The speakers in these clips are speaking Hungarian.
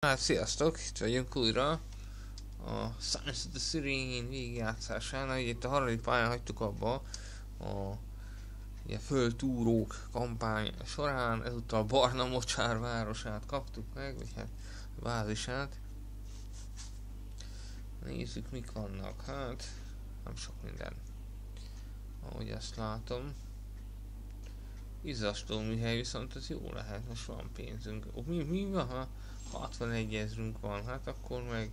Hát sziasztok, itt vagyunk újra a Science of the Serene végigjátszásánál. Itt a harmadik pályán hagytuk abba a földtúrók kampány során. Ezúttal Barna Mocsár városát kaptuk meg, vagy hát bázisát. Nézzük, mik vannak. Hát nem sok minden, ahogy ezt látom. Izzasztó műhely viszont ez jó lehet, most van pénzünk. Mi van, ha 61 ezrünk van, hát akkor meg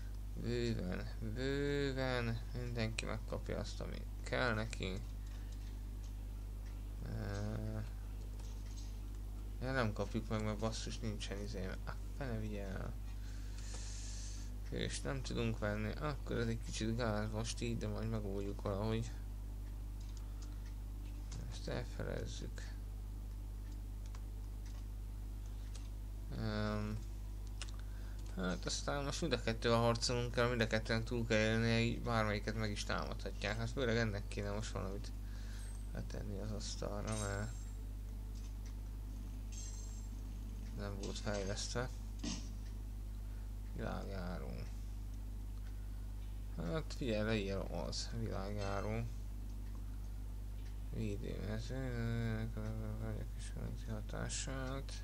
bőven mindenki megkapja azt, ami kell neki. Ja, nem kapjuk meg, mert basszus nincsen izé, ne vigye el. És nem tudunk venni, akkor ez egy kicsit gáz most így, de majd megoldjuk valahogy. Ezt elfelezzük. Hát aztán most mind a kettővel harcolunk kell, mind a kettőnek túl kell élnie, így bármelyiket meg is támadhatják. Hát főleg ennek kéne most valamit letenni az asztalra, mert nem volt fejlesztve. Világjáró. Hát figyelj, leír az világjáró. Védőmező, a hatását.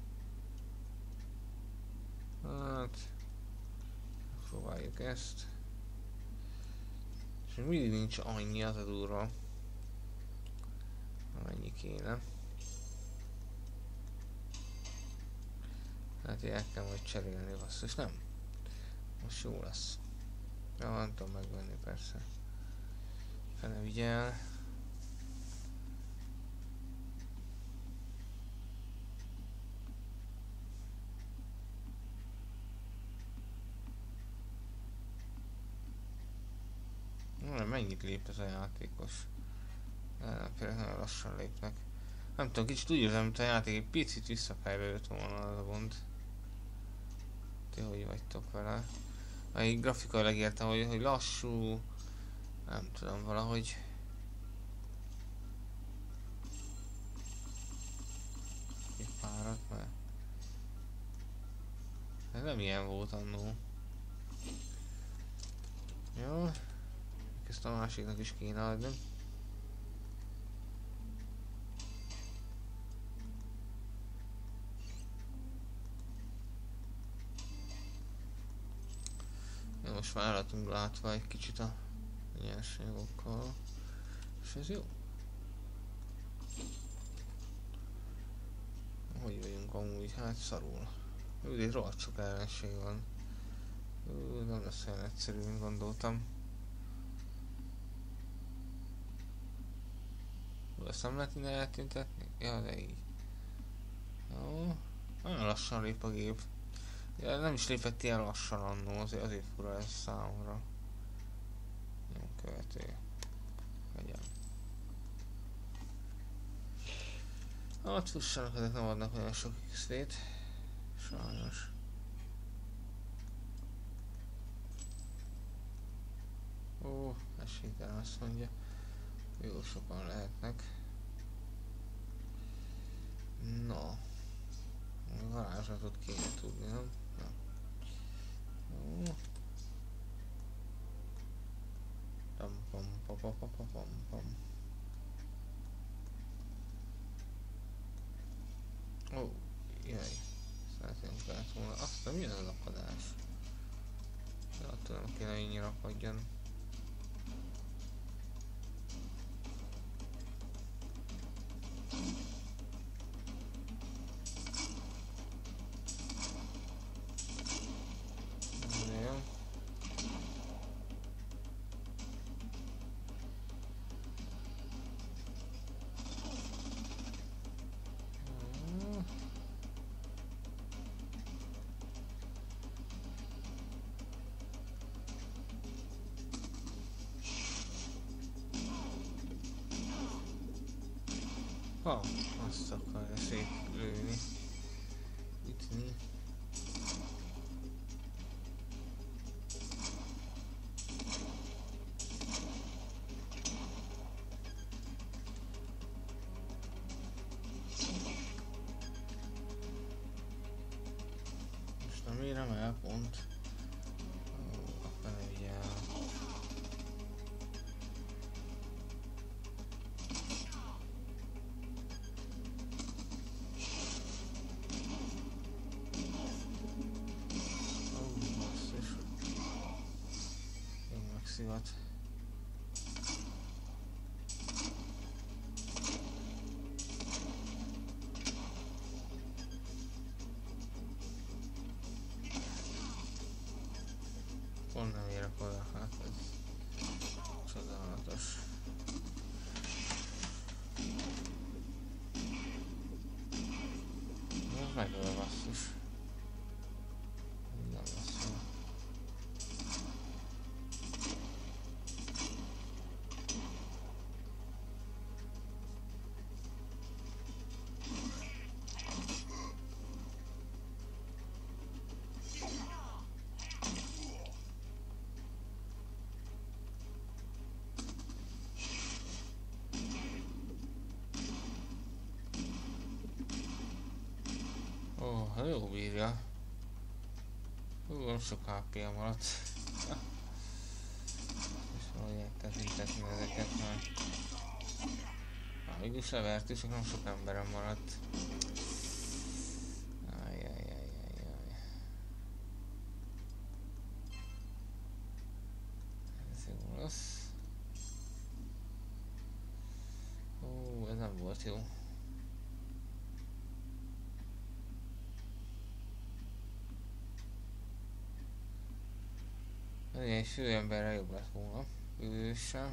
Hát próbáljuk ezt. És mindig nincs annyi, az a durva, amennyi kéne. Hát el kell majd cserélni, basszus, nem? Most jó lesz. Ja, nem tudom megvenni persze. Fene vigyel. Mennyit lép ez a játékos? Például nagyon lassan lépnek. Nem tudom, kicsit úgy érzem, mint a játék egy picit visszafejlődött volna az a gond. Ti hogy vagytok vele? Egy grafikailag értem, hogy lassú. Nem tudom, valahogy. Egy párat, mert ez nem ilyen volt annó. Jó. Ezt a másiknak is kéne adni. Ja, most vállalatunk látva egy kicsit a nyersanyagokkal. És ez jó. Hogy vagyunk amúgy? Hát szarul. Úgy rohadt sok ellenség van. Nem lesz olyan egyszerű, mint gondoltam. Ezt nem lehet innen eltüntetni? Ja, de így. Jó. Nagyon lassan lép a gép. Ja, nem is lépett ilyen lassan annó, azért fura ez számomra. Jó, követő. Legyen. Hát fussanak, ezek nem adnak olyan sok XP-t. Sajnos. Ó, esélytelen azt mondja. Jó sokan lehetnek. No. A varázslatot kéne tudni, nem? Ja. Jó. Pam. Ó, jaj. Szeretnénk lehet volna. Aztán milyen az akadás? Ja, tudom, kéne ennyi rakadjon. Ha, azt akarja szétlőni. Ütni. nem el pont. Akkor ne vigyel. Basszus. Én megszivat. Pont nem érek oda, hát ez csodálatos. Ez megöl basszus. Nem lesz jó. Ó, jó bírja. Nem sok HP-ja maradt. És valahogy el kell hintetni ezeket már. Mégis levert és csak nem sok emberem maradt. Ajjajjajjajjaj. Ez jó lesz. Ó, ez nem volt jó. Egy főemberrel jobb lett volna. Őssel.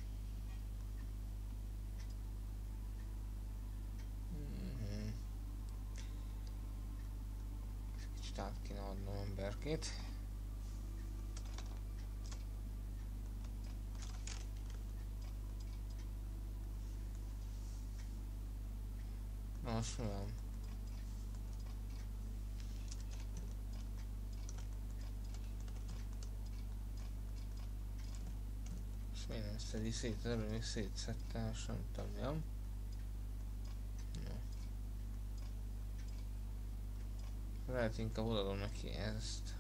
Kicsit át kéne adnom emberkét. Na most mi van? Miért nem szedi szét? Előbb még szétszedtem, és nem tudom, jam. Lehet inkább odaadom neki ezt.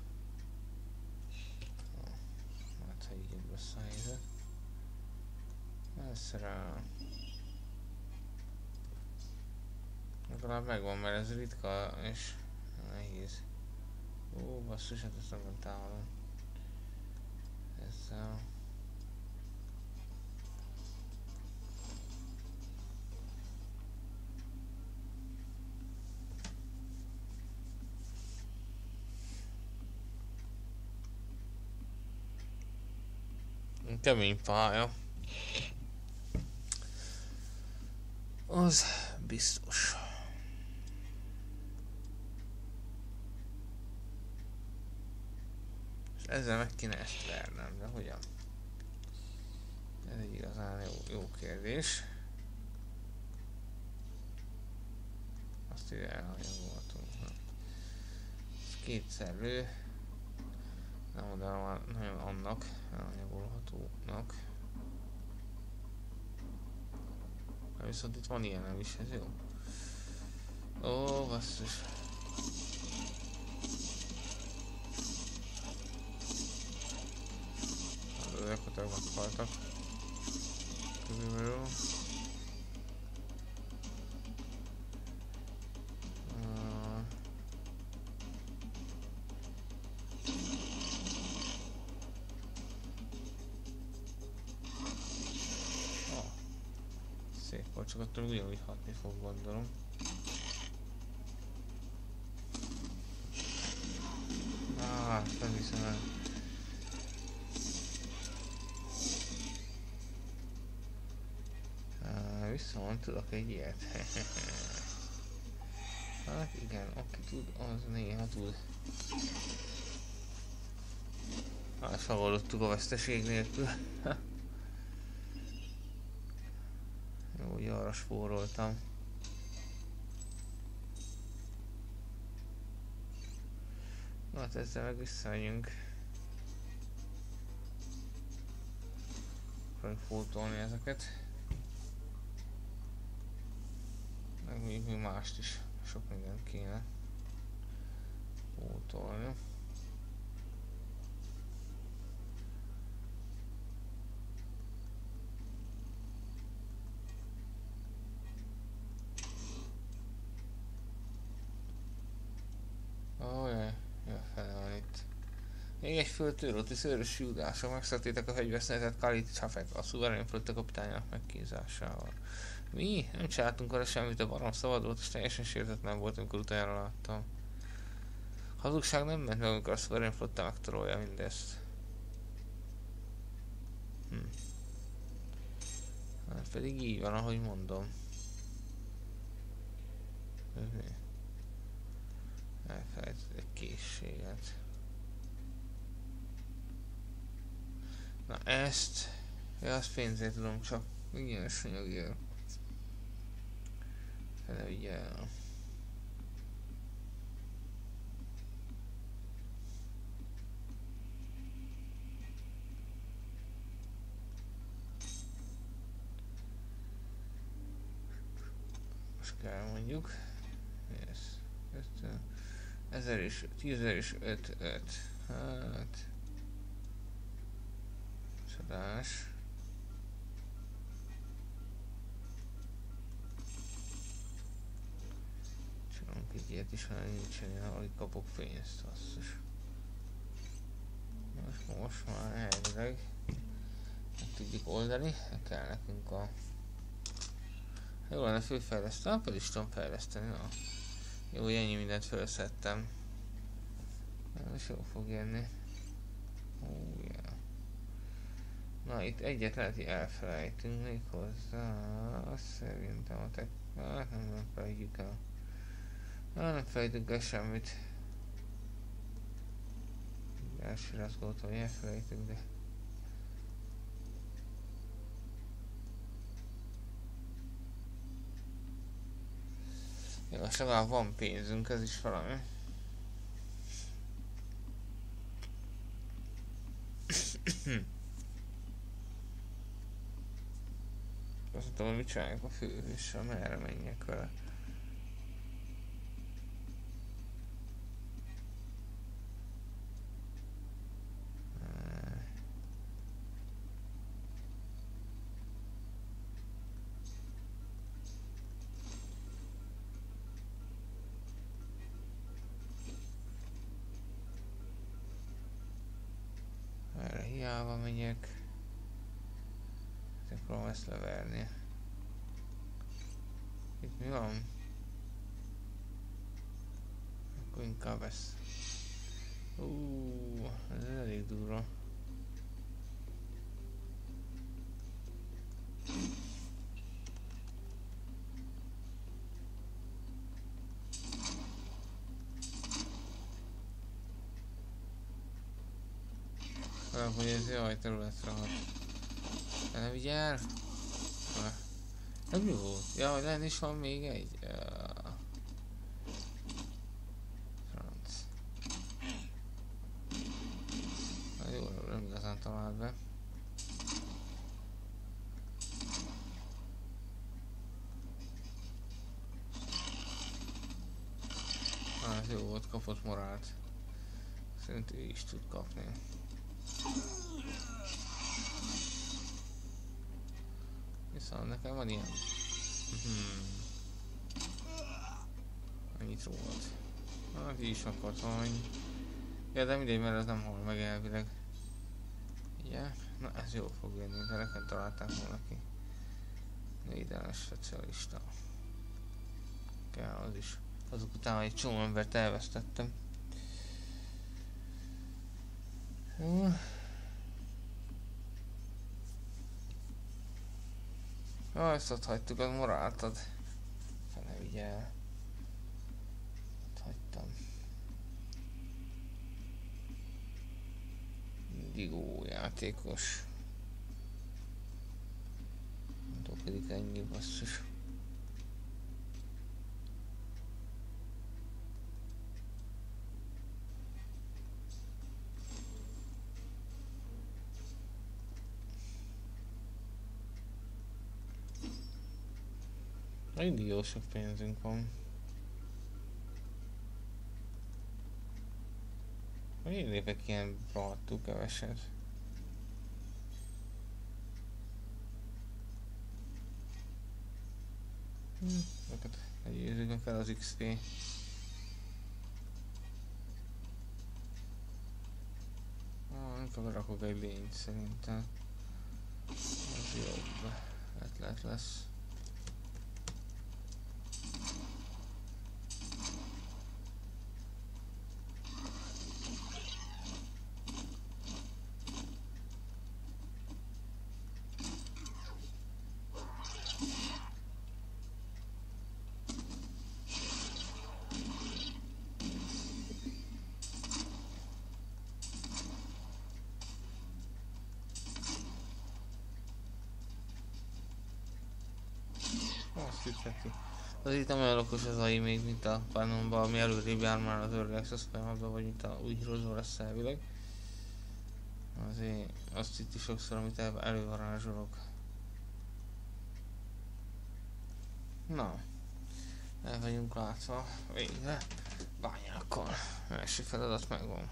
Hát ha így jobb lesz a helyzet. Ez rá. Legalább megvan, mert ez ritka és nehéz. Ó, basszus, hát ezt nem támadom. Ezzel. Kemény pálya. Az biztos. És ezzel meg kéne ezt vernem, de hogyan? Ez egy igazán jó kérdés. Azt ide elhanyagolhatunk. Kétszer lő. Nem oda van nagyon annak elhanyagolhatónak. Viszont itt van ilyen nem is, ez jó. Ó, basszus. Ezek a tagok meghaltak. Körülbelül. Szép volt, csak attól ugyanúgy hatni fog, gondolom. Nem hiszem el. Viszont tudok egy ilyet. Hát igen, aki tud, az néha tud. Feloldottuk a veszteség nélkül. Jó, hogy arra spóroltam. Na hát ezzel meg visszamegyünk. Akarjuk pótolni ezeket. Meg még mást is. Sok mindent kéne pótolni. Még egy földtőrúti szőrös judások megszerettétek a fegyverszünetet Khalid Shafek, a szuverén flotta kapitányának megkínzásával. Mi? Nem csináltunk vele semmit, a barom szabadult és teljesen sértetlen volt, amikor utoljára láttam. Hazugság nem ment meg, amikor a szuverén flotta megtorolja mindezt. Hát pedig így van, ahogy mondom. Elfelejtett egy készséget. Na ezt... Ja, azt pénzért tudom, csak ingyenes anyagért. Fele ugye... Most kell mondjuk. Yes. 1000 és 10.000 és 5. Hát... Csodás. Csinálunk egy ilyet is, hanem nincsen, alig kapok pénzt, basszus. Most már elvileg meg tudjuk oldani, kell nekünk a... Jó lenne főfejleszteni, pedig is tudom fejleszteni, na. Jó, ennyi mindent felszettem. És jó fog jönni. Yeah. Na itt egyet lehet, hogy elfelejtünk még hozzá. Szerintem a hát nem felejtjük el. Nem felejtünk el semmit. Elsőre azt gondoltam, hogy elfelejtünk, de... Jó, most legalább van pénzünk, ez is valami. Azt mondtam, hogy mit csinálják a főhőssel, merre menjek vele. Erre hiába megyek. Próbálom ezt leverni. Itt mi van? Akkor inkább ez. Ez elég durva. Hogy ez jaj, területre hat. De ne vigyál! Ez mi volt? Ja, hogy lenn is van még egy? Franc. Na jó, nem igazán talált be. Ez jó volt, kapott morált. Szerint ő is tud kapni. Viszont nekem van ilyen. Annyit rólt. Hát így is akart valami. Ja, de mindegy, mert ez nem hal meg elvileg. Igen, na ez jó fog jönni, de nekem találták volna ki. Védelmes specialista. Kell az is. Azok után egy csomó embert elvesztettem. Ezt ott hagytuk, az moráltad. Fene vigyel. Ott hagytam. Digó játékos. Pedig ennyi basszus. Mindig jó sok pénzünk van. Én lépek ilyen rohadtul keveset. Őket győzünk fel az XP. Akkor rakok egy lényt szerintem. Ez jobb. Ötlet lesz. Azt hitteti. Az itt nem olyan okos az AI még, mint a Panonban, ami előrébb jár már az Early Access folyamatban, vagy mint a új Heroes lesz elvileg. Azért azt itt is sokszor, amit elővarázsolok. Na, el vagyunk látva, végre bányákkal. Első feladat megvan.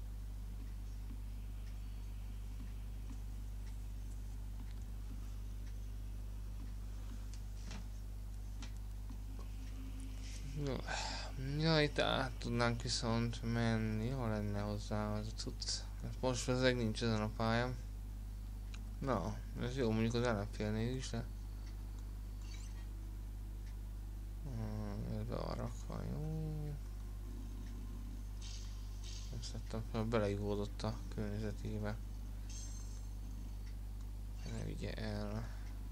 Ja, itt át tudnánk viszont menni, ha lenne hozzá az a cucc. Most ezek nincs ezen a pályán. Na, ez jó, mondjuk az ellenfélnél is, de... Ez be van rakva, jó. Azt láttam, hogy beleivódott a környezetébe. Ne vigye el.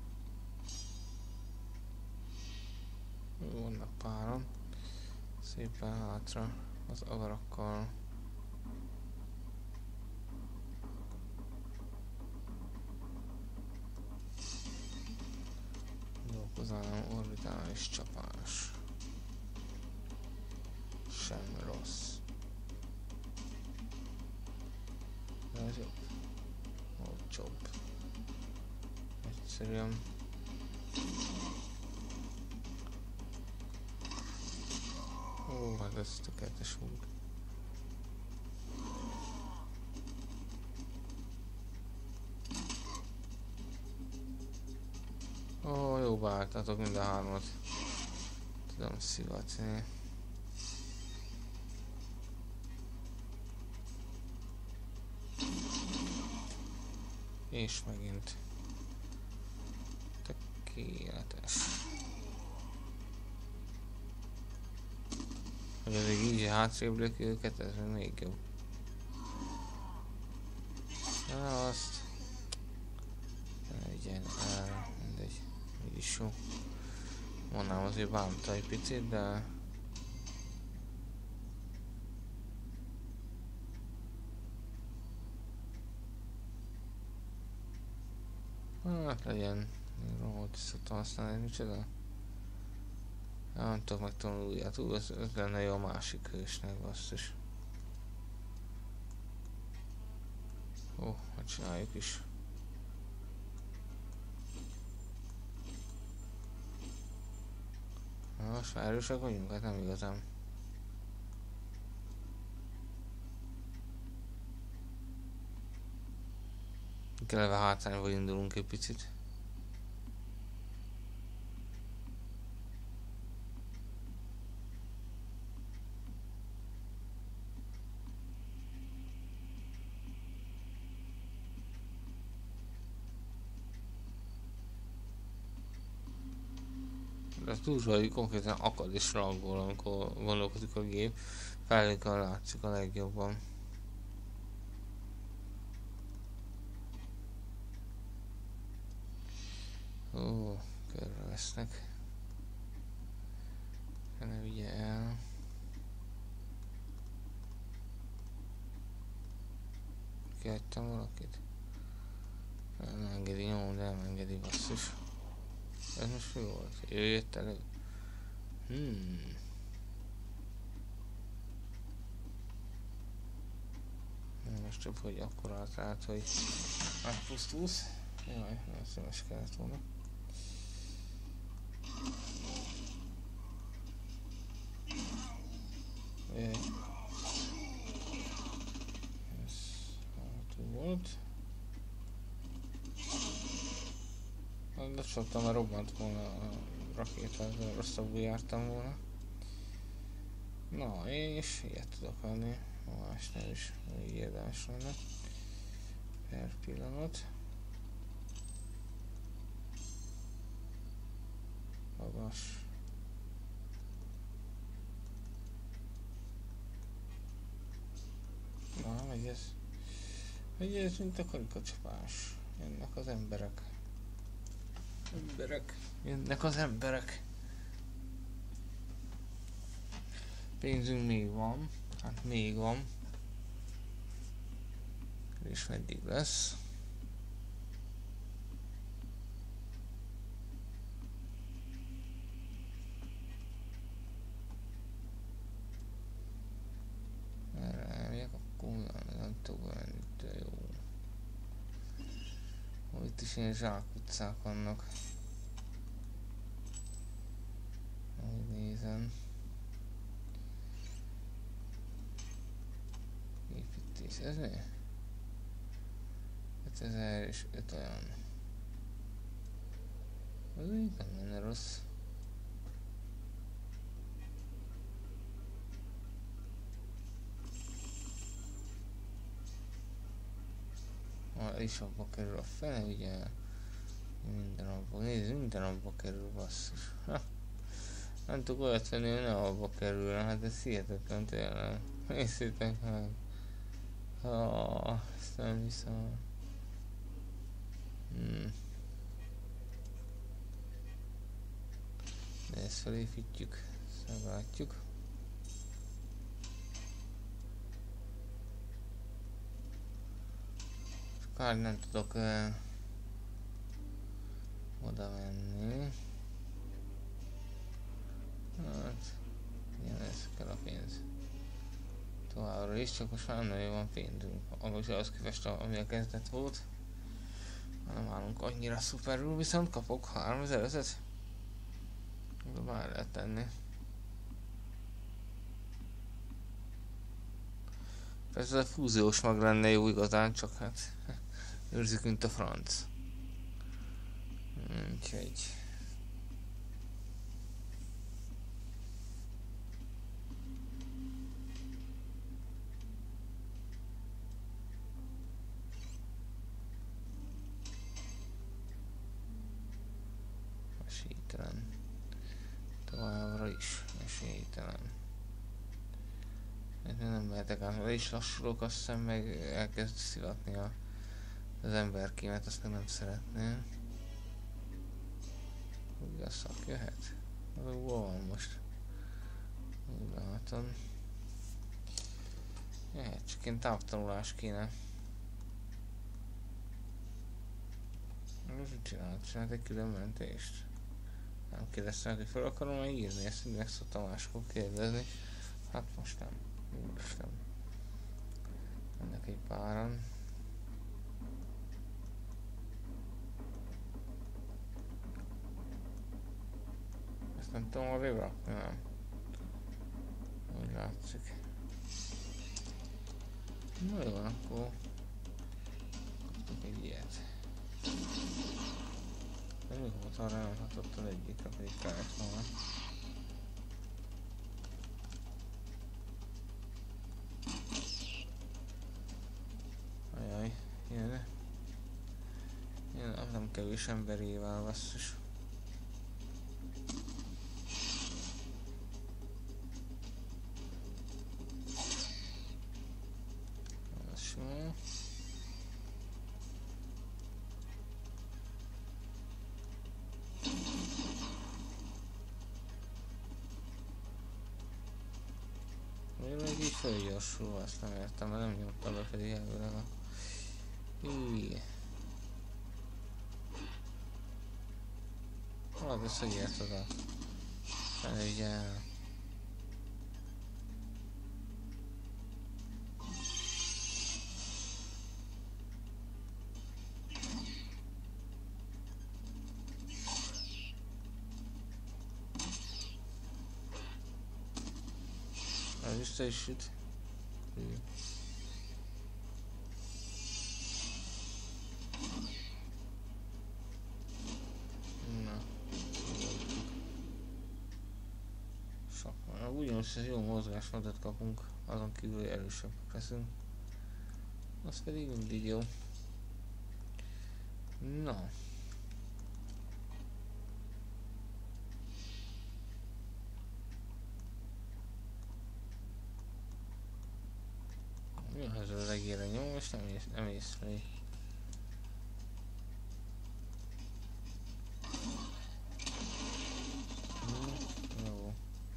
Vannak páran. Szépen hátra az agarakkal. Dolgozállam orbitális csapás. Sem rossz. De ez jobb. Olcsóbb. Egyszerűen. Ó, hát ez tökéletes út. Ó, jó beálltatok mind a hármat. Tudom szivatni. És megint. Tökéletes. Hogy azért így hátrébb lök őket, ez még jobb. Na azt... Igen, mindegy. Így is jó. Mondnám azért bánta egy picit, de... Hát legyen. Rót is szoktam használni, micsoda? Nem tudok megtanulni, hát ez lenne jó a másik hősnek, basszus. Ó, hát csináljuk is. Na, most már erősek vagyunk, hát nem igazán. Eleve hátrányba indulunk egy picit. De az túlzó, hogy konkrétan akad és raggol, amikor gondolkodik a gép. Felvétel látszik a legjobban. Ó, körbe vesznek. Ne vigye el. Kihagytam valakit? Nem engedi nyomon, de nem engedi, basszus. Ez most mi volt? Ő jött elő. Most csak hogy akkor állt át, hogy átpusztulsz. Jaj, nagyon szíves kellett volna. Jaj. Ez hátul volt. Lecsaptam, mert robbant volna a rakétát, rosszabbul jártam volna. Na, és ilyet tudok venni. Másnál is érdemes lenne. Per pillanat. Magas. Na, megy ez. Megy ez, mint a karikacsapás. Jönnek az emberek. Jönnek az emberek. Pénzünk még van. Hát még van. És meddig lesz? Elmegyek, akkor nem tudok venni, de jó. Itt is ilyen zsákutcák vannak. Ahogy nézem. Építés, ez mi? 5000 és 5 olyan. Az így nem lenne rossz. És abba kerül a fele, ugye? Minden abba, nézd, minden abba kerül, basszus. Nem tudok olyat venni, hogy ne abba kerülne, hát ez hihetetlen tényleg. Nézzétek meg. Ezt nem hiszem. De ezt felépítjük, ezt meglátjuk. Kár nem tudok oda menni. Hát, igen, ez kell a pénz. Továbbra is, csak most már nem nagyon van pénzünk. Ahhoz képest, ami a kezdet volt. Nem állunk annyira szuperül, viszont kapok 3000-et. De már lehet tenni. Persze a fúziós mag lenne jó igazán, csak hát őrzik, mint a franc. Úgyhogy... esélytelen. Továbbra is esélytelen. Nem mehetek át, le is lassulok, azt hiszem meg elkezd szivatni az emberkémet, azt nem szeretném. Ugye a szak jöhet? Hol van most? Úgy látom. Jöhet, csak én távtanulás kéne. Most csinált egy külön mentést. Nem kérdeztem, hogy fel akarom írni, ezt mindig szoktam máskor kérdezni. Hát most nem. Úristen. Ennek egy páran. Ezt nem tudom arra rakni, nem. Úgy látszik. Na jó, akkor kaptunk egy ilyet. De mi volt arra, nem hatottad egyikre, pedig kellett volna. Ajaj, jön. Nem kevés emberével, basszus. Ez jó. Miért meg így felgyorsul, azt nem értem, mert nem nyomtam be pedig elvileg a... Hűj. Valami ezt, hogy érted a... Felügyel. Az vissza is süt. Hű. Ugyanúgy jó mozgásmódot kapunk, azon kívül erősebbek leszünk. Az pedig mindig jó. Na. Mi az az egére nyom, és nem észleli. Jó.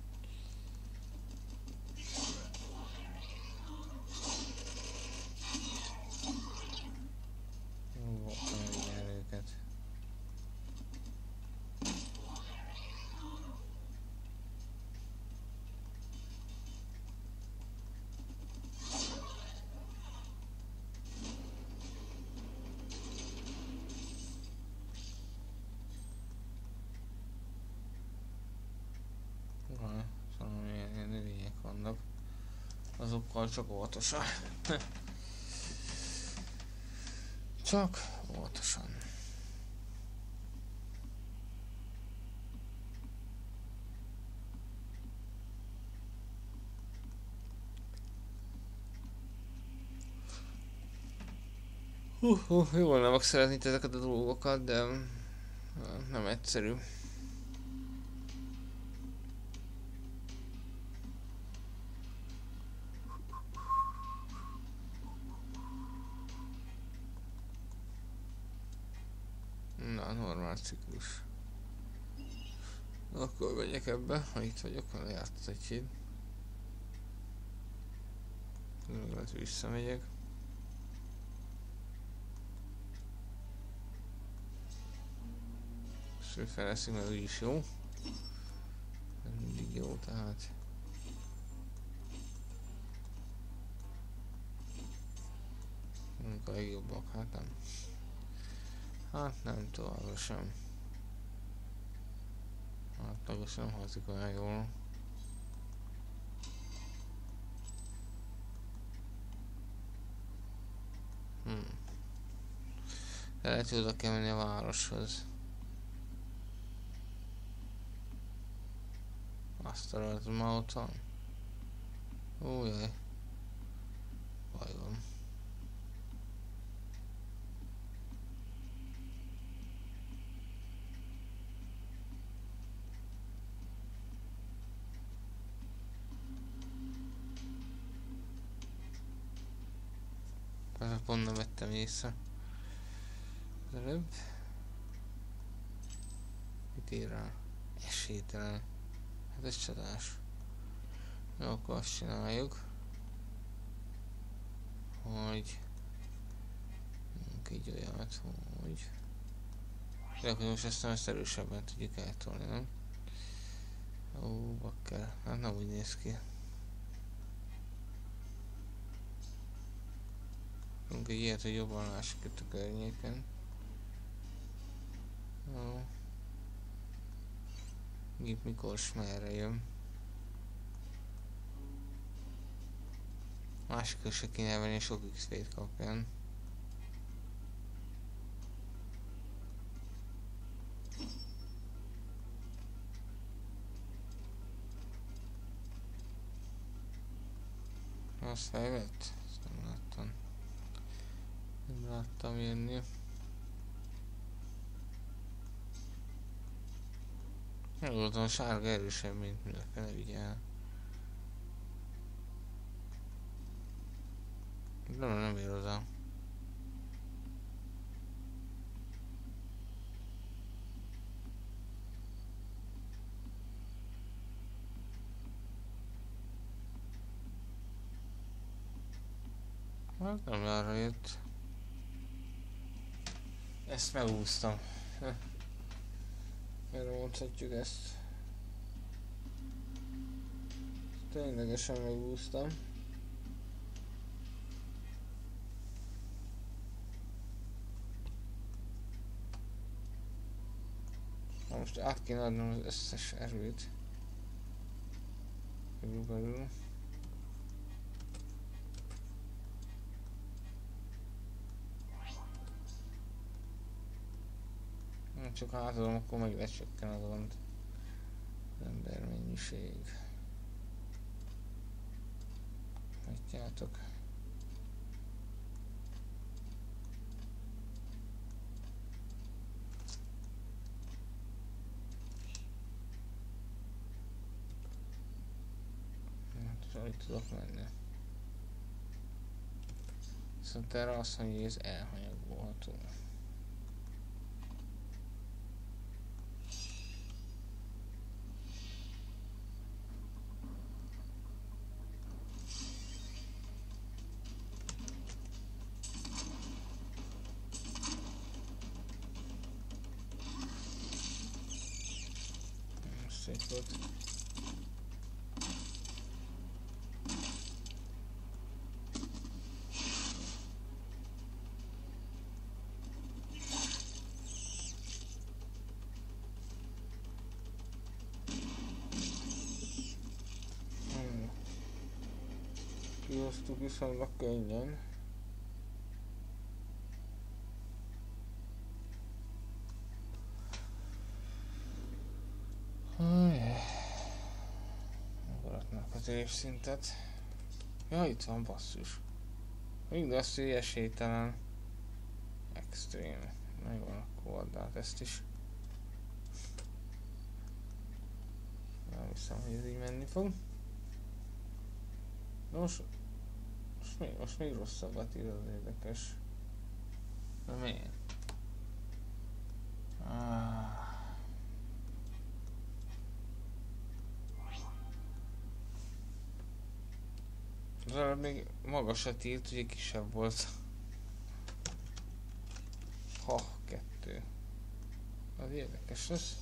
Jó, megnyel őket. Szóval ilyen növények vannak. Azokkal csak óvatosan. Csak óvatosan. Jól nem szeretni ezeket a dolgokat, de nem egyszerű. Na, normál ciklus. Akkor megyek ebbe, ha itt vagyok, ha lejárt egy híd. Lehet visszamegyek. És feleszünk, mert úgyis jó. Ez mindig jó, tehát. Mondjuk a legjobbak, hát nem. Hát nem továbbra sem. Átlagos nem hallzik olyan jól. Lehet, hogy oda kell menni a városhoz. Azt a már ott van. Újjaj. Baj van. Persze pont nem vettem észre. Az előbb. Mit ír rá? Esélytelen. Hát ez csodás. Jó, akkor azt csináljuk. Hogy... így olyat, hogy... De akkor most ezt erősebben tudjuk eltolni, nem? Ó, bakker. Hát nem úgy néz ki. Tudunk egy ilyet, hogy jobban lássuk itt a környéken. Jó. Gép mikor s merre jön. Másikra se kéne venni, sok XP-t kapjon. Azt felvett? Ezt nem láttam. Nem láttam jönni. Megoldatom, a sárga erősebb, mint mindenki, ne vigyál. Nem ér oda. Hát nem arra jött. Ezt megúsztam. Erre mondhatjuk ezt. Ténylegesen megúsztam. Na most át kéne adnom az összes erőt. Körülbelül. Csak átadom, akkor meg lecsökken a gond. Az ember mennyiség. Látjátok. hogy tudok menni. Viszont erre azt mondja, hogy ez elhanyagolható. Szép volt. Kihoztuk viszonylag könnyen. Megaratnak az évszintet. Ja, itt van basszus. Még azt, hogy esélytelen. Extreme. Megvan akkor add át ezt is. Nem hiszem, hogy ez így menni fog. Nos, most még rosszabbat ír, az érdekes. De miért? Az előbb még magasat írt, ugye kisebb volt. Ha, 2. Az érdekes lesz.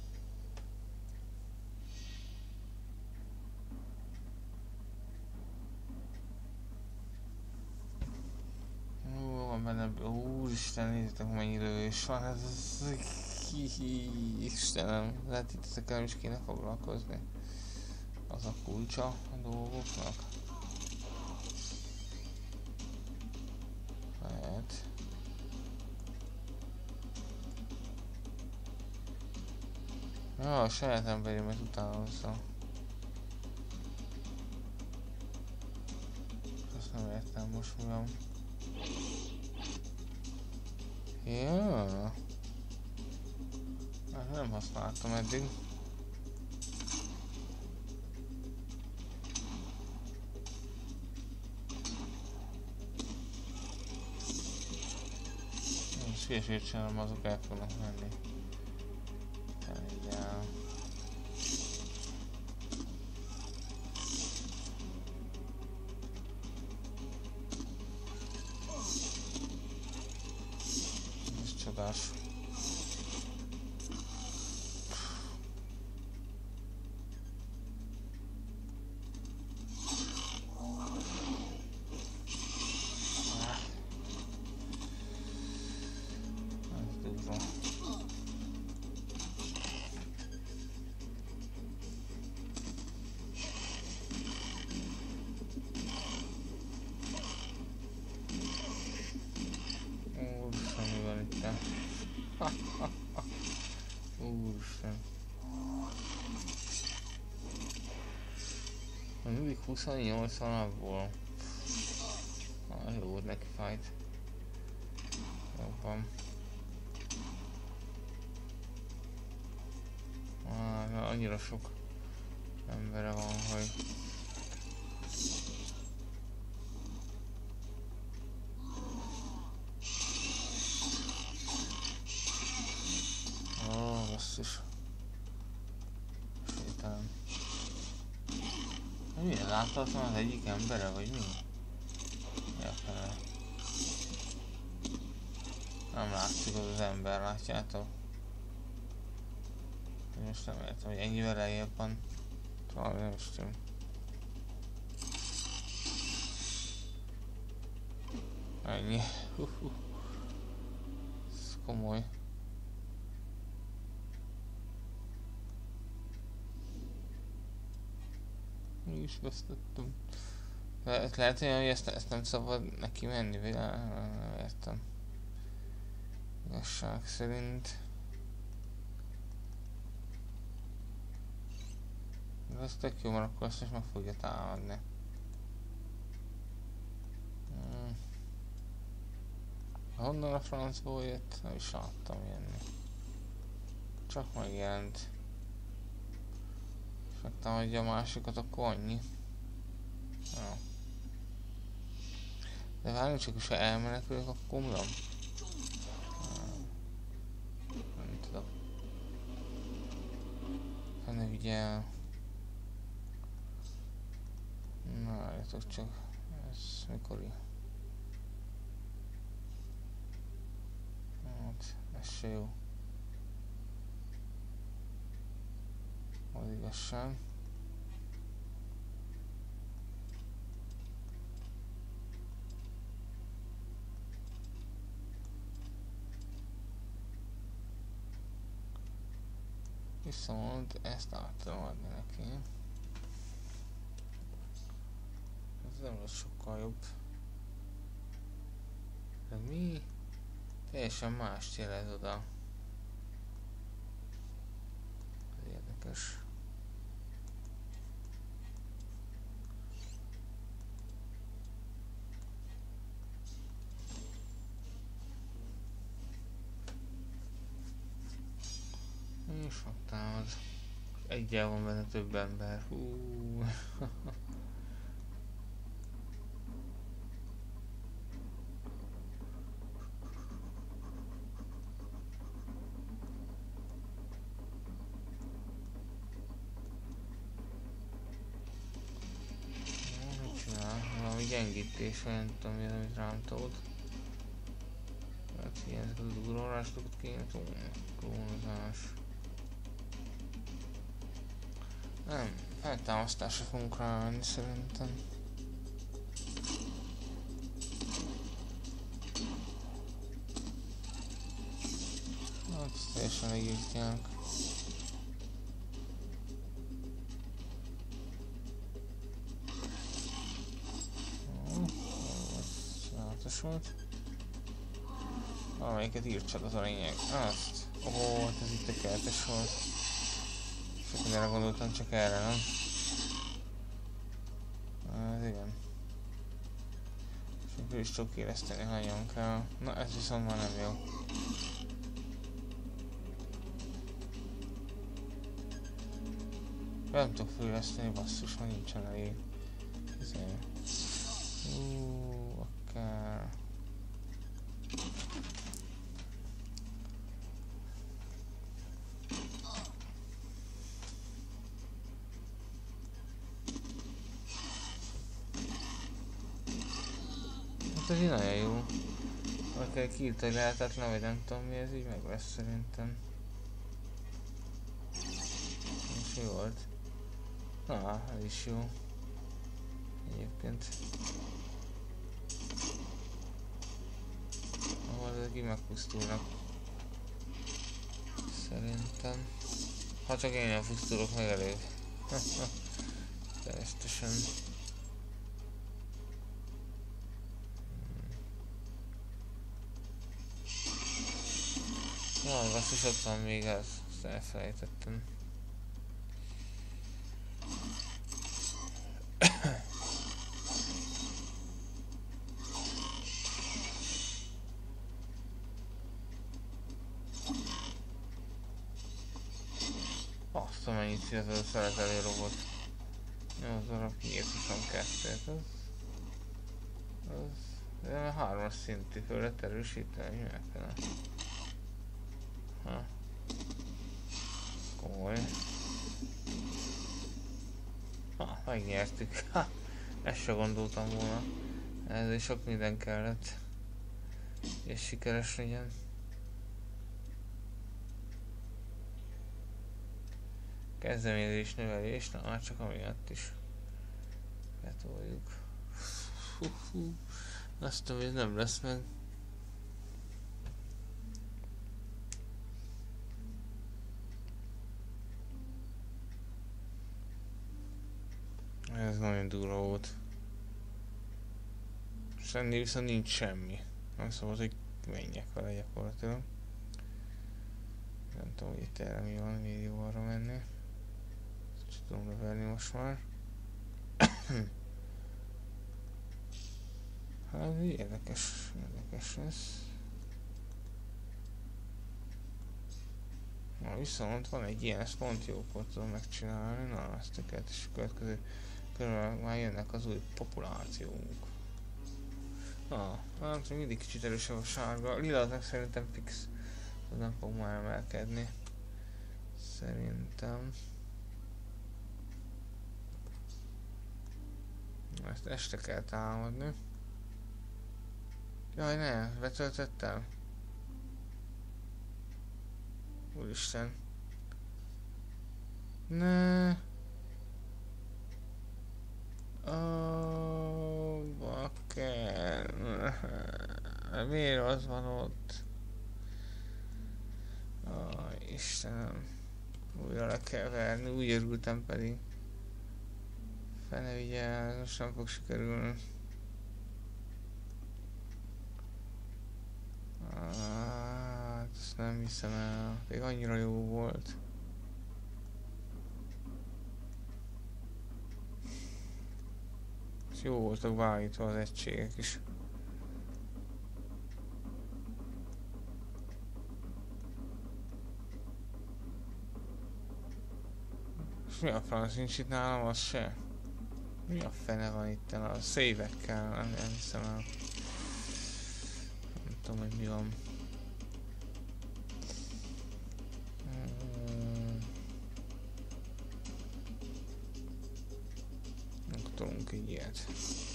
Van benne, úristen, nézzétek mennyi lövés van, ez Istenem, lehet itt ezekkel nem is kéne foglalkozni. Az a kulcsa a dolgoknak. Lehet. Ja, a saját emberémet utánozza. Azt nem értem most mi van. Ja. Nem használtam eddig. Most hülyesét csinálom, azok el fognak menni. Elégel. Ez csodás. Úristen. Mindig 28 alapból. Jó, neki fájt. Jobban. Annyira sok embere van, hogy... Basszus. Sétálom. Milyen láthatatlan az egyik embere, vagy mi? Jelfele. Nem látszik az ember, látjátok? Most nem értem, hogy ennyivel lejjebb van. Talán nem is tudom. Ennyi. Ez komoly. Mi is vesztettem. Lehet, hogy ezt nem szabad neki menni, nem értem. Igazság szerint. De ez tök jó, mert akkor ezt is meg fogja támadni. Honnan a francból jött? Nem is láttam jönni. Csak megjelent. És megtámadja a másikat, akkor annyi. Ah. De várjunk csak, és ha elmenekülök, akkor mi van? Nem tudok. Ha ne vigyel. Na, várjatok csak. Ez mikori? Hát, ez se jó. Az igazság. Viszont ezt át tudom adni neki. Ez nem lesz sokkal jobb. De mi? Teljesen mást jelez oda. Ez érdekes. És megtámad. Egyel van benne több ember. Hú. Mit csinál? Valami gyengítés, vagy nem tudom mi az, amit rám tolt. Hát ilyen ezeket a durrolásokat kéne tolni. Klónozás. Nem, feltámasztásra fogunk rávenni szerintem. Hát ezt teljesen megírtják. Ez látos volt. Valamelyiket írtsad, az a lényeg. Azt. Ó, hát ez itt tökéletes volt. Csak erre gondoltam, csak erre, nem? Ez igen. És akkor is csak érezteni, hányan kell. Na, ez viszont már nem jó. Nem tudok fejleszteni, basszus, mert nincsen elég. Ezért. Akár... Hát ez így nagyon jó. Akár kiírta, hogy lehetetlen, vagy nem tudom mi, ez így meg lesz szerintem. És jó volt. Na, ez is jó. Egyébként. Ahol ezek így megpusztulnak. Szerintem. Ha csak én nem pusztulok meg elég. Természetesen. Jaj, basszus, ott van még az. Ezt elfelejtettem. Azt amennyit szív az a szeretelő robot. 8 darab, miért 22? Az 3-as szintű fölött erősíteni, meg kell. Ha. Komoly. Ha, megnyertük. Ha, ezt se gondoltam volna. Ezért sok minden kellett. És sikeres legyen. Kezdeményezés, növelés, na már csak amiatt is betoljuk. Azt tudom, hogy nem lesz meg. Ez nagyon durva volt. És ennél viszont nincs semmi. Nem szabad, hogy menjek vele gyakorlatilag. Nem tudom, hogy itt erre mi van, miért jó arra menni. Ezt tudom növelni most már. Hát érdekes lesz. Na viszont van egy ilyen, ezt pont jókor tudom megcsinálni. Na, ezt tökéletes a következő körül már jönnek az új populációk. Hát mindig kicsit erősebb a sárga. Lilaznak szerintem fix. Az nem fog már emelkedni. Szerintem. Ezt este kell támadni. Jaj ne, betöltöttem. Úristen. Ne. Bakker. Miért az van ott? Istenem. Újra le kell verni, úgy örültem pedig. Fene vigyázz, most nem fog sikerülni. Hát ezt nem hiszem el, még annyira jó volt. És jó voltak beállítva az egységek is. És mi a franc nincs itt nálam, az se? Mi a fene van itt a szévekkel, nem hiszem el. Nem tudom, hogy mi van. Nem tudunk így ilyet.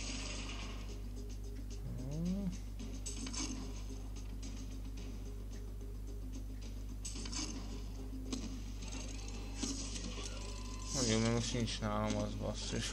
Jó, mert most nincs nálam az basszus.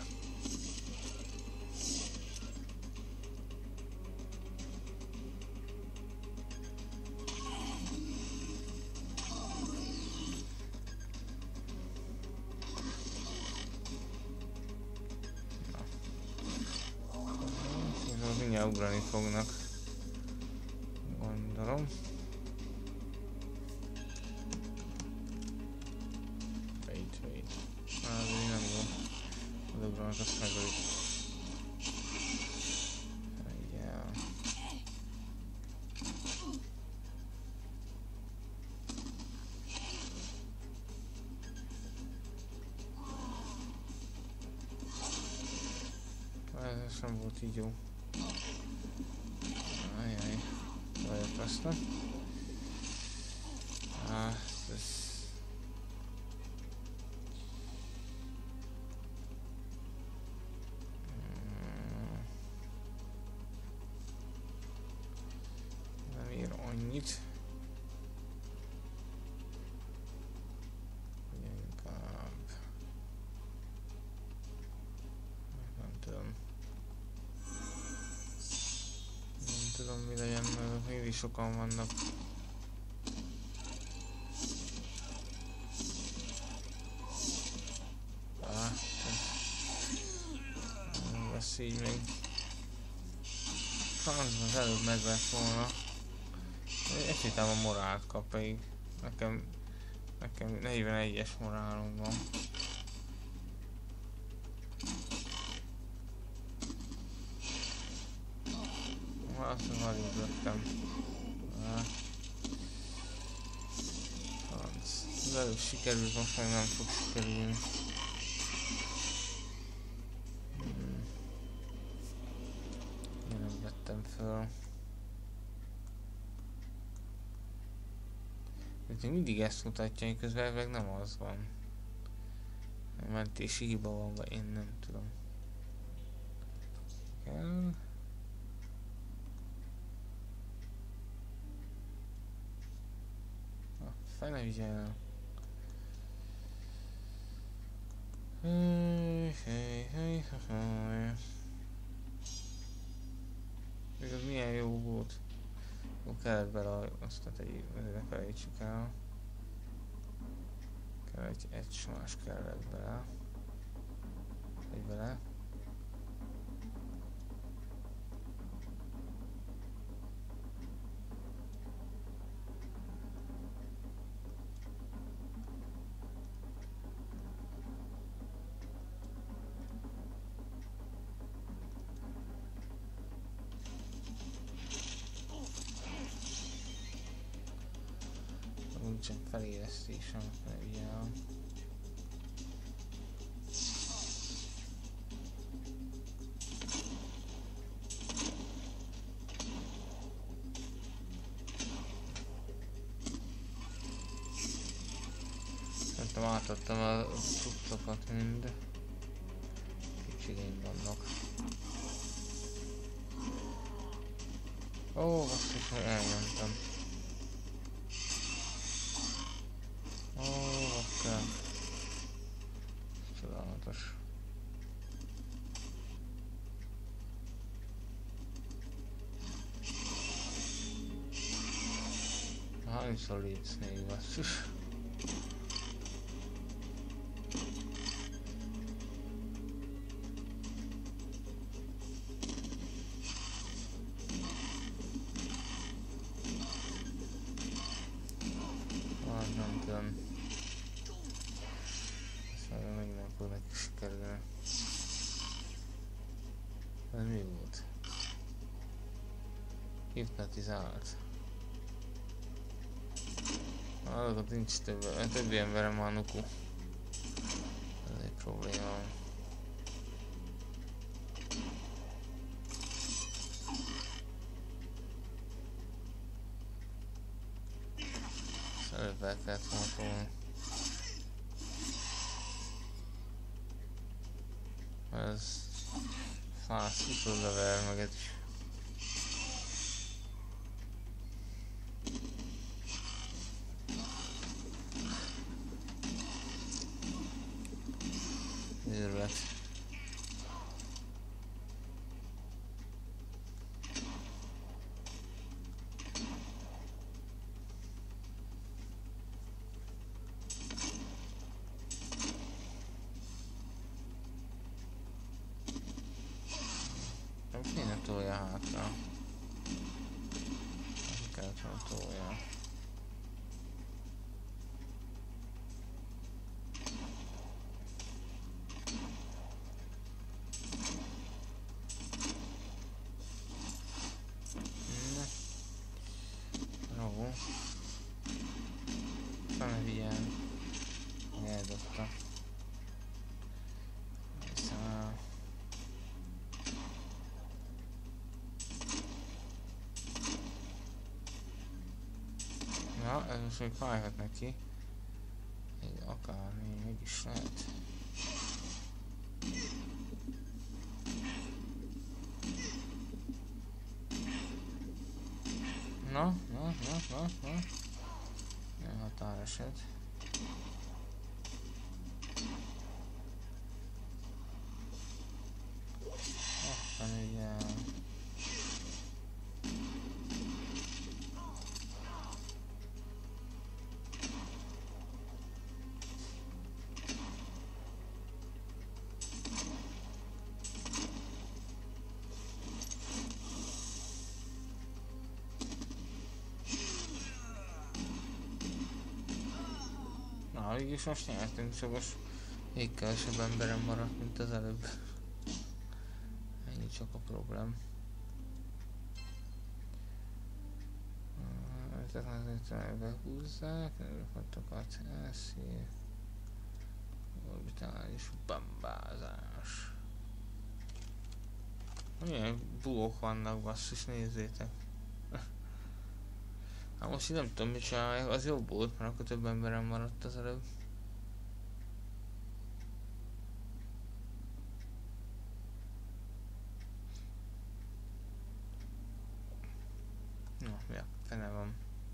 Mindjárt ugrani fognak. Gondolom. Wait. Ez nem jó. Odugranak, azt megölik. Yeah. Ez nem volt így jó. Ajaj, vajak aztán. Ez... Nem ér annyit. Inkább... Nem tudom. Nem tudom mi legyen, mert mindig sokan vannak. Nem lesz így még. Francban az előbb meg lett volna. Egyáltalán a morált kap pedig. Nekem 41-es morálom van. Azt az alig lettem. Franc. Az előbb sikerült, most meg nem fog sikerülni. Én nem vettem föl. De mindig ezt mutatja, hogy közben meg nem az van. Mentési hiba van, vagy én nem tudom. Kell. Fene vigyel. Még az milyen jó volt. Akkor kellett bele azt, hogy ne felejtsük el. Kell egy smás kellett bele. Egy bele. Nincsen felélesztésem, ugye. Szerintem átadtam a cuccokat mind. Kicsigény vannak. Ó, basszus, elnyomtam. Ó, bakker. Csodálatos. Hányszor létsz még, basszus? Nem tudom. Szóval meg nem fog neki sikerülni. Ez mi volt? Hipnotizált. Azokat nincs több emberem van, Nuku. Ez egy probléma. Előbb el kellett volna fogni. Ez fász, utólevel, meg ez is. Őrület. Kéne tolja hátra. Nem kellett volna tolja. Jó. Van egy ilyen. Eldobta. Viszont... Ja, ez most még fájhat neki. Egy akármi, meg is lehet. Na. Nem határeset. Aztán ugye... Na, mégis most nyertünk, csak most még kevesebb emberem maradt, mint az előbb. Ennyi csak a problém. Ezeket behúzzák, előfotokat elszír. Orbitális bambázás. Milyen bugok vannak, basszus, nézzétek. Hát most így nem tudom mit csinálják, az jobb volt, mert akkor több emberem maradt az előbb. Na, mi a fene van?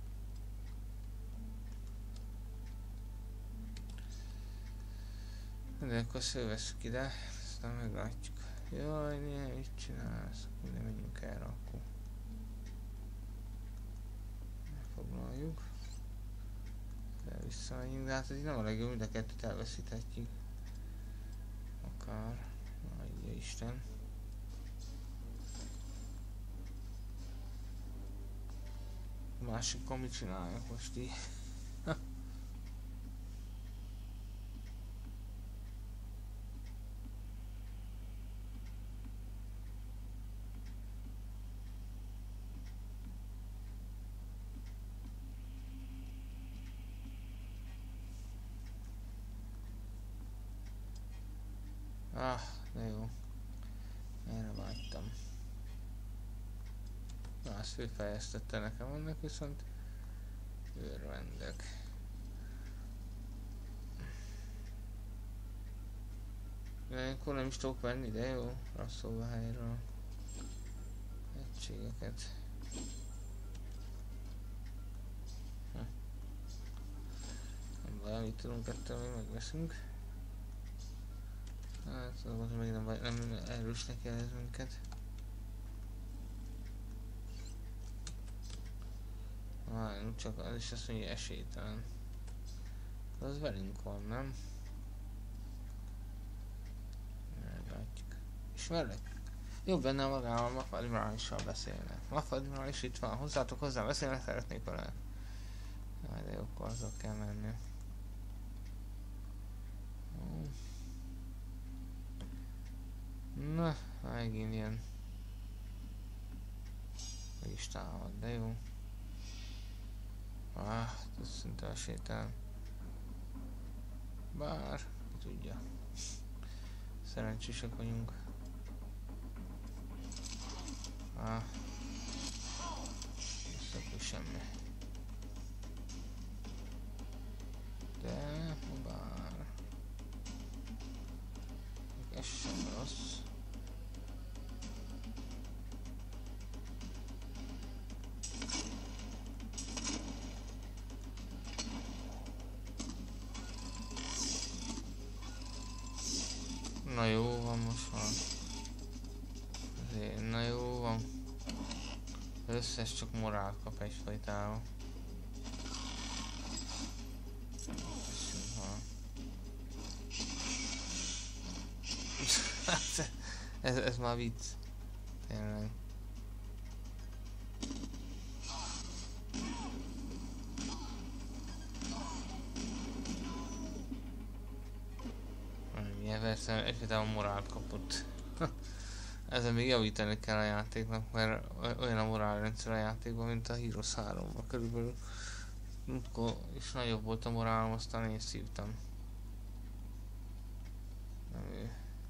De akkor szővesszük ide, aztán meglátjuk. Jaj, mit csinálsz? Ide menjünk erre akkor. Foglaljuk. De visszamegyünk, de hát ez nem a legjobb, mind a kettőt elveszíthetjük. Akár. Adja Isten. A másikon mit csináljak most így? Ah, de jó. Erre vágytam. Na, azt fölfejeztette nekem, annak viszont örvendek. Ilyenkor nem is tudok venni, de jó. Rasszolva helyről. Egységeket. Nem baj, amit tudunk ettől, még megveszünk. Hát, az még nem erősnek jelez minket. Csak az is azt mondja, esélytelen. Az velünk van, nem? Meglátjuk. Ismerlek? Jobb lenne magával Mafad Miralissal beszélnek. Mafad Miralis itt van, hozzátok hozzá, beszélnek, szeretnék vele. Jaj, de jó, akkor azzal kell menni. Na, megint ilyen. Meg is támad, de jó. Ez szinte esélytelen. Bár, ki tudja. Szerencsések vagyunk. Összekül semmi. De, bár. Ez sem rossz. Na jó van most már. Azért, na jó van. Az összes csak morált kap egyfajtával. ez már vicc. Tényleg. Milyen persze egyfajtában morált kapott. Ezen még javítani kell a játéknak, mert olyan a morálrendszer a játékban, mint a Heroes 3-ban körülbelül. Múltkor is nagyobb volt a morálom, aztán én szívtam. Nem ő.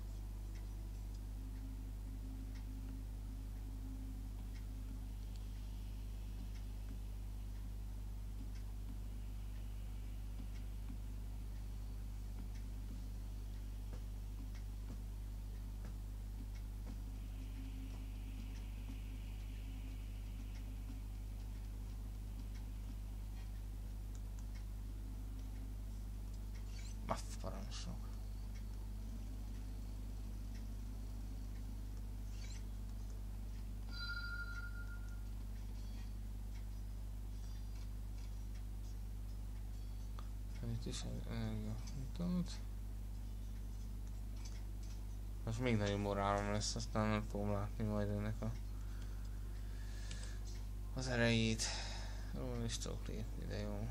Parancsnok. Itt is egy energiamutat. Most még nagyobb morálom lesz, aztán nem fogom látni majd ennek az erejét. Jól is tudok lépni, de jó.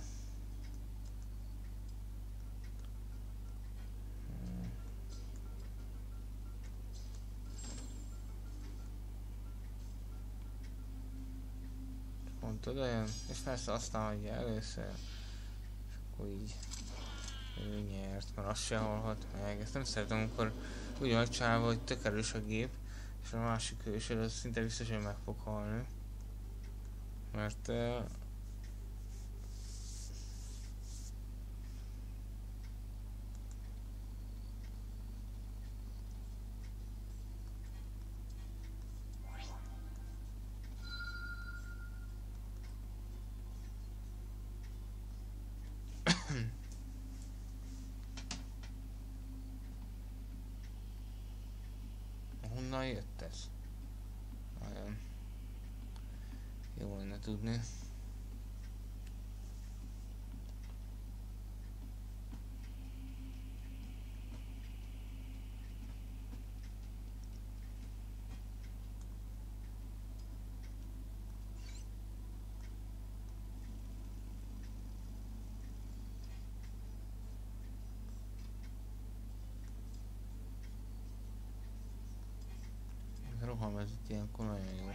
Mondtad olyan? És persze aztán adja először. És akkor így ő nyert, mert azt se halhat meg. Ezt nem szeretem, amikor úgy megcsinálva, hogy tök erős a gép, és a másik hősöd az szinte biztos, hogy meg fog halni. Mert honnan jött ez? Nagyon jó lenne tudni. Roham ez itt ilyenkor nagyon jó.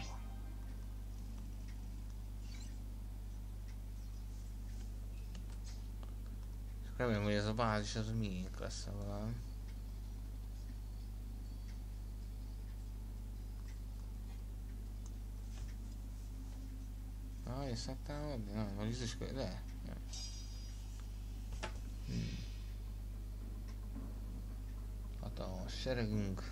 Remélem, hogy ez a bázis az miénk lesz valami. Észak támadni? Nem, vagy is de? A seregünk.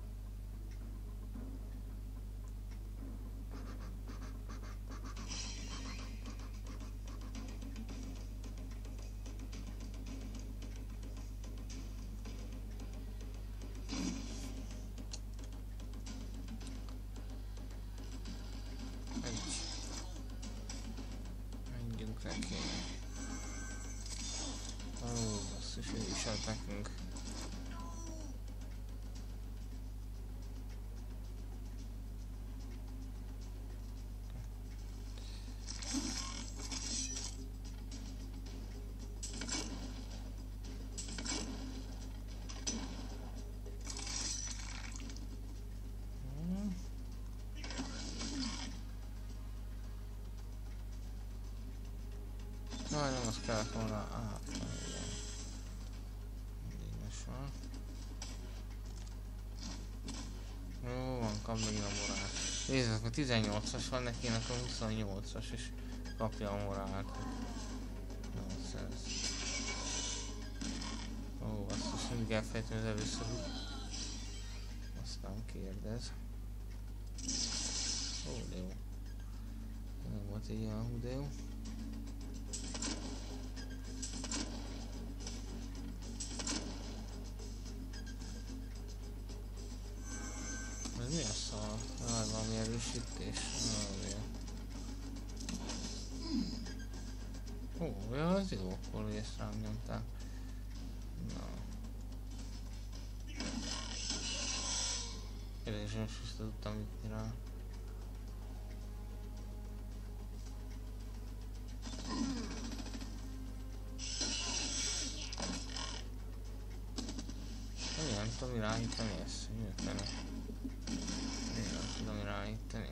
Menjünk neki. Ó, basszus, ő is ad nekünk. Nem azt kellett volna átmenni. Most van. Jó van, kap még a morál. Nézzük, a 18-as van neki, nekem 28-as és kapja a morált. Nonsense. Ó, basszus, mindig elfejtem az először. Aztán kérdez. Ó, de jó. Nem volt egy olyan hú, de jó. Ez mi a szar? Valami erősítés. Ó, ja, az jó, akkor hogy ezt rám nyomták. Na. Kérdés, most vissza tudtam jutni rá. Nem tudom irányítani ezt, működne. Én nem tudom irányítani.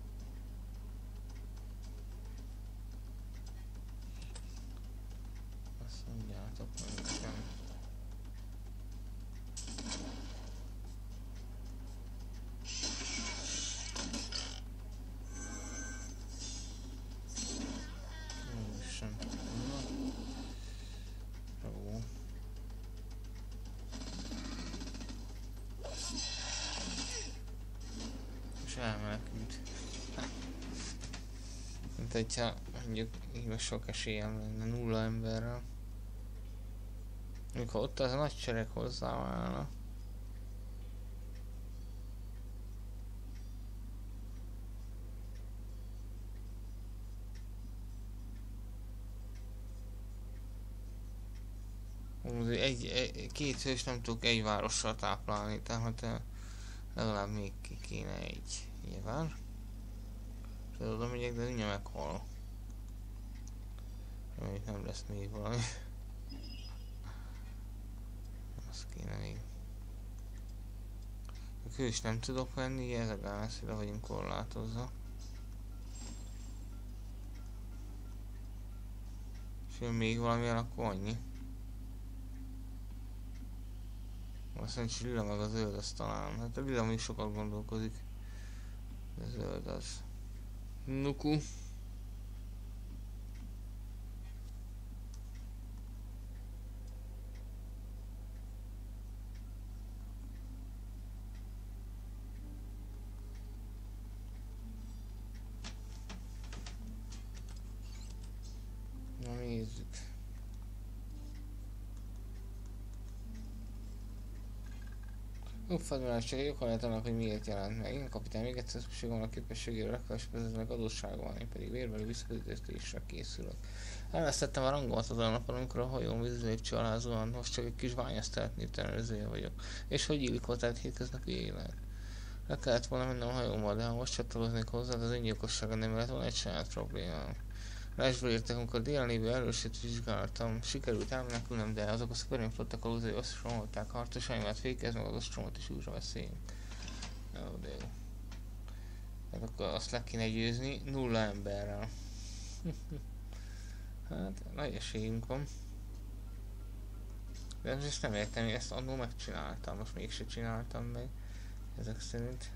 Azt mondjátok meg nekem. Sem tudna. Jó. És elmenekült. Mint hogyha mondjuk így sok esélyem lenne 0 emberrel. Mikor ott az a nagy sereg hozzáválna. Két hős nem tudok egy várossal táplálni, tehát legalább még ki kéne egy. Nyilván. És oda megyek, de mindjárt meghal. Reméljük nem lesz még valami. Azt kéne még. A hős nem tudok venni, ez a gáz, le vagyunk korlátozva. És jön még valamilyen, akkor annyi. Azt mondja, hogy lila meg a zöld, az talán. Hát a lila még sokat gondolkozik. De zöld az. Nuku. Na nézzük. Fadulás csak egy lehet annak, hogy miért jelent meg. Én kapitány, még egyszer szükség van a képességére, legfelsőbb adóssága van, én pedig vérbeli visszakötésre készülök. Elvesztettem a rangomat azon a napon, amikor a hajóm vízlépcső alá zuhant, most csak egy kis bányaszteletnél tervezője vagyok. És hogy illik hozzá egy hétköznapi élet? Le kellett volna mennem a hajómmal, de ha most csatoloznék hozzá, az öngyilkossága nem lett volna egy saját problémám. Rásból értek, amikor délen lévő erősét vizsgáltam. Sikerült elmenekülnem, de azok a szökörényflottak aludai ostromolták harcosaimat, fékez meg az ostromot is újra veszélyünk. Jó, de jó. Tehát akkor azt le kéne győzni 0 emberrel. Hát, nagy esélyünk van. De ezt nem értem, hogy ezt annól megcsináltam, most mégse csináltam meg. Ezek szerint.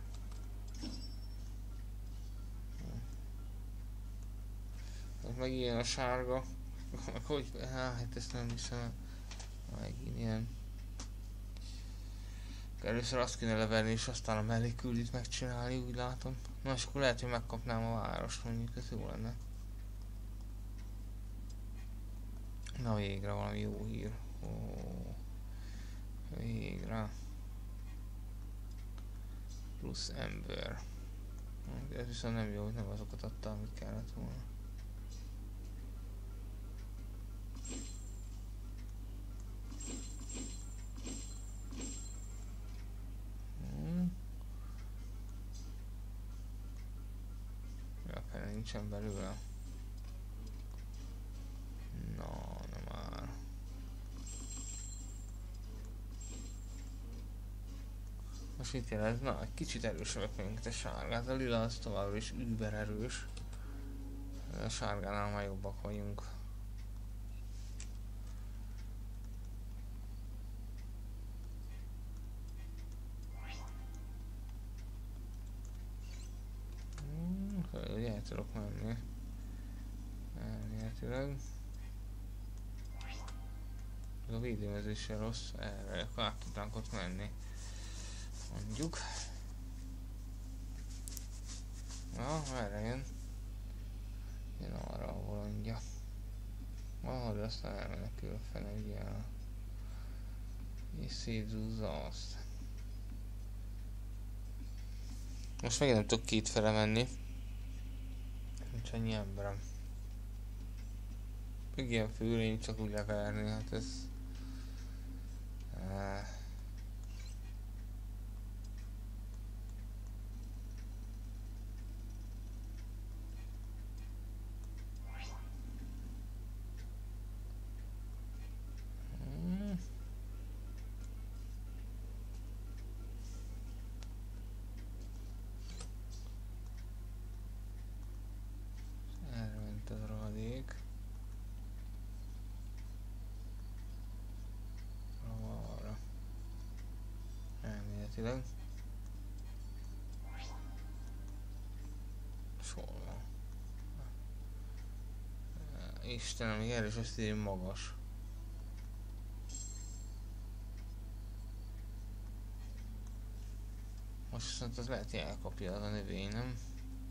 Meg ilyen a sárga. Hogy? Hát ezt nem hiszem. Megint ilyen. Először azt kéne leverni, és aztán a mellékküldit megcsinálni, úgy látom. Na, és akkor lehet, hogy megkapnám a várost, mondjuk, ez jó lenne. Na, végre valami jó hír. Ó, végre. Plusz ember. Ez viszont nem jó, hogy nem azokat adta, amit kellett volna. Ja, például nincsen belőle. Na, nem már. Most mit jelent? Na, egy kicsit erősebbek mint a sárgát. A lila az továbbra is über erős. A sárgánál már jobbak vagyunk. Ugye el tudok menni. Elméletileg. Ez a védőmező se rossz, erre akkor át tudnánk ott menni. Mondjuk. Na, erre jön. Jön arra a bolondja. Valahogy aztán elmenekül fele ugye el. És szétzúzza azt. Most megint nem tudok kétfele menni. Nincs annyi emberem. Még ilyen főrény csak úgy leverni, hát ez... Erre ment az rohadék. Arra. Elméletileg. Hol van? Istenem, még erre is azt írja magas. Most viszont az lehet, hogy elkapja az a növény, nem?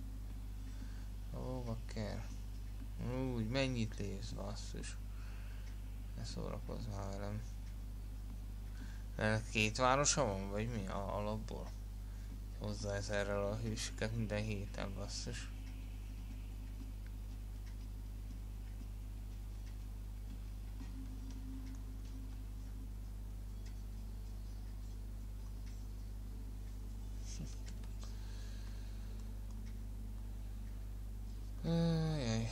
Ó, bakker. Úgy, mennyit lépsz, basszus. Ne szórakozz már velem. Ennek két városa van, vagy mi alapból? Hozzá ez erről a hősöket minden héten, basszus. Ajaj.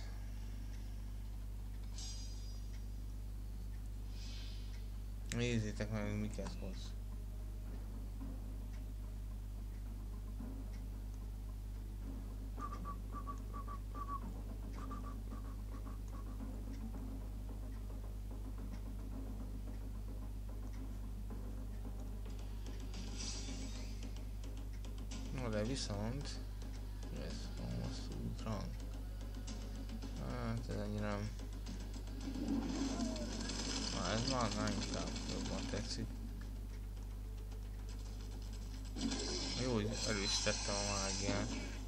Nézzétek meg, miket hoz. No, de viszont... Ez a hosszú drang. Hát ez annyira nem... Na, ez már inkább jobban tetszik. Jó, hogy erősítettem a mágiát.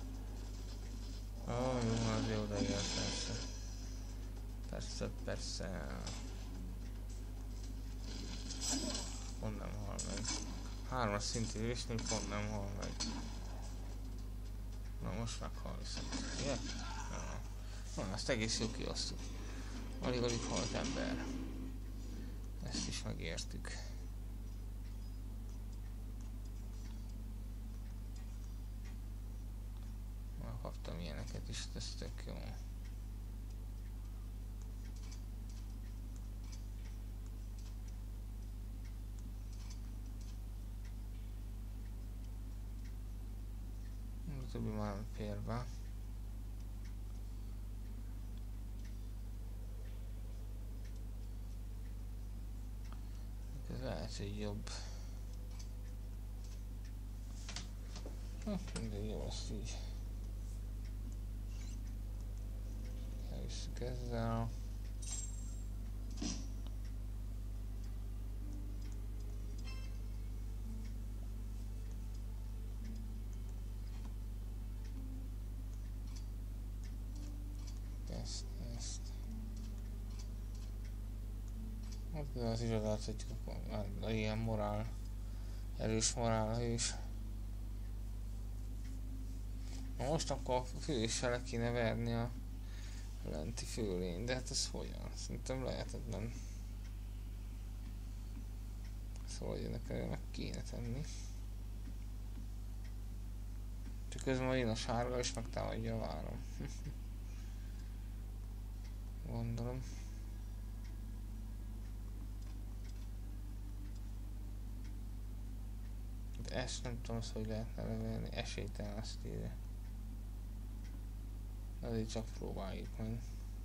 Jó, az jó, de igen, persze. Persze. Pont nem hal meg. 3-as szintű vésnél pont nem hal meg. Na, most meghal viszont. Ugye? Na, ezt egész jó kiosztuk. Alig halt ember. Ezt is megértük. Már kaptam ilyeneket is, ez tök jó. A többi már nem fér be. Ez lehet, hogy jobb. De jó, azt így. Elvisszük ezzel. Az is odaadsz, hogy ilyen morál, erős morál is. Na most akkor a főissel le kéne verni a lenti főlény, de hát ez hogyan? Szerintem lehetetlen. Szóval hogy nekem meg kéne tenni. Csak közben majd jön a sárga és megtámadja a várom. Gondolom. De ezt nem tudom, hogy lehetne levelni, esélytelen azt írja. Azért csak próbáljuk meg.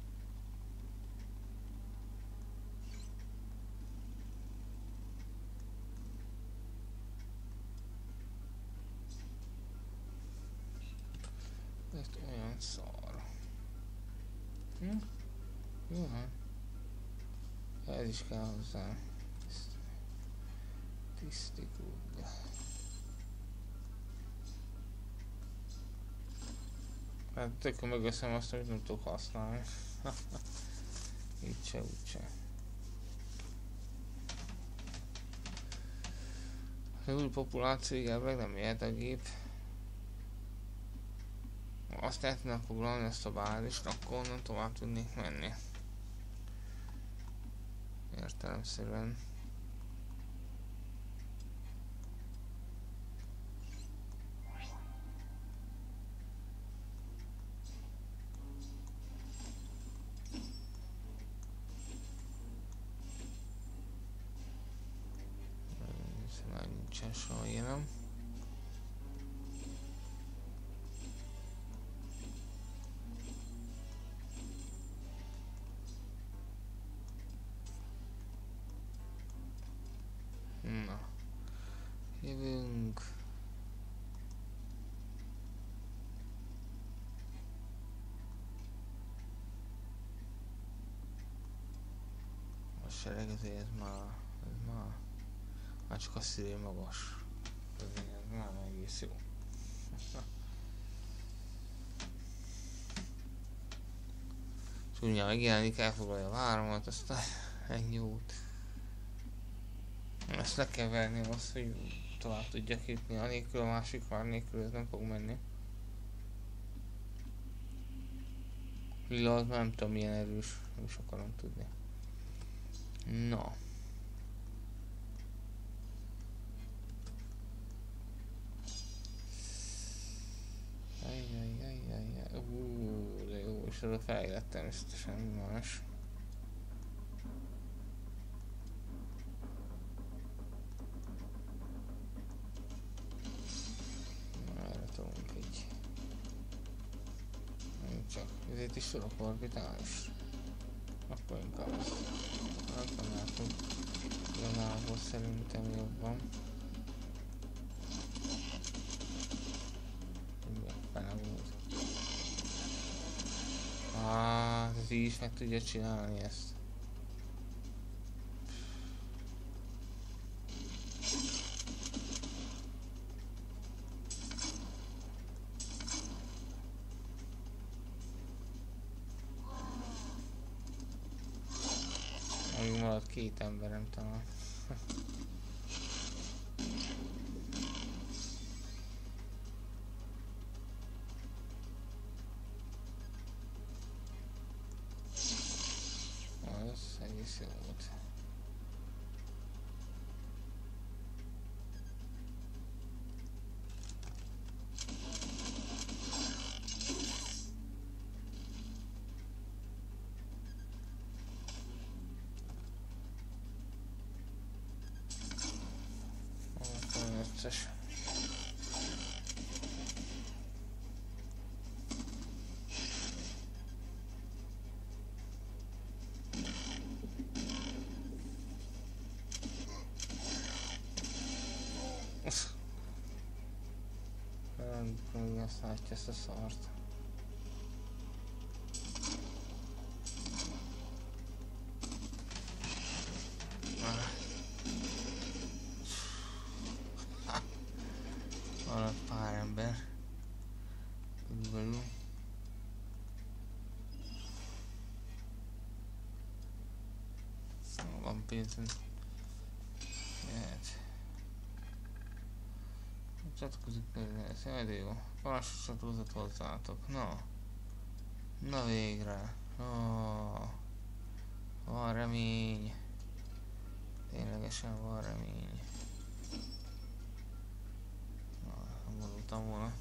Ez olyan szar. Jó, hát. Ez is kell hozzá. Tisztikúd. Hát tökön megveszem azt, amit nem tudok használni. Így se, úgy se. Az új populáció meg nem jöhet a gép. Azt el tudnám foglalni ezt a bázist, akkor onnan tovább tudnék menni. Értelemszerűen. Már nincsen soha ilyenem. Na, jövünk. A sereg ezért ez már csak a szívé magas. Ez már egész jó. És úgy megjelenik, elfoglalja a váromat, aztán ennyi út. Ezt le kell verni azt, hogy tovább tudjak jutni, anélkül a másik vár nélkül ez nem fog menni. Lila az nem tudom milyen erős, nem is akarom tudni. Na. De jó, és ez a fejlett természetesen más. Ezért is sorok orbitális. Akkor inkább ezt nem látom. Igazából szerintem jobban. Bele volt. Ez így is meg tudja csinálni ezt. Maradt két emberem talán. Az egész jó volt. Összes. Azt látja ezt a szart. Maradt pár ember. Körülbelül. Van pénzem. Jöhet. Csatlakozik ez jaj de jó. Parancsot csatornát hozzátok. Na. Na végre. Van remény. Ténylegesen van remény. Nem gondoltam volna.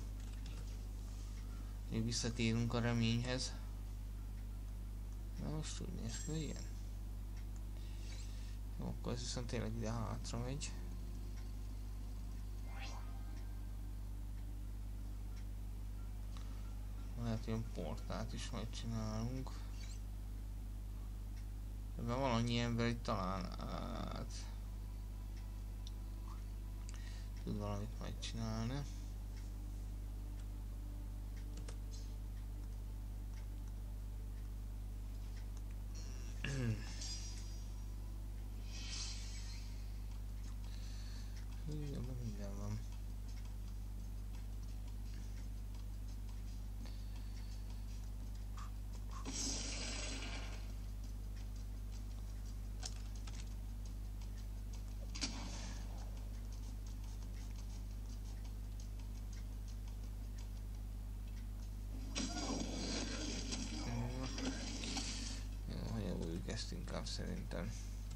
Még visszatérünk a reményhez. Na most úgy néz ki, igen. Jó, akkor ez viszont tényleg ide hátra megy. Lehet ilyen portát is majd csinálunk. Ebben van annyi ember itt talán át. Tud valamit majd csinálni. Minden van. Ezt inkább szerintem.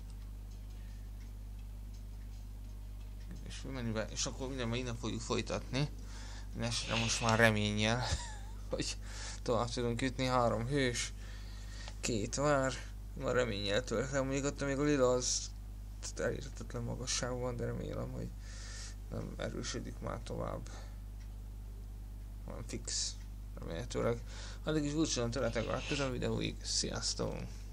És fölmenübe, és akkor mindenben innen fogjuk folytatni. Nesre most már reménnyel, hogy tovább tudunk jutni. 3 hős, 2 vár. Ma reménnyel töltem. Mondjuk ott még a lila az elérhetetlen magasságban van, de remélem, hogy nem erősödik már tovább. Van fix. Remélhetőleg. Addig is búcsúzom tőletek a következő videóig. Sziasztok!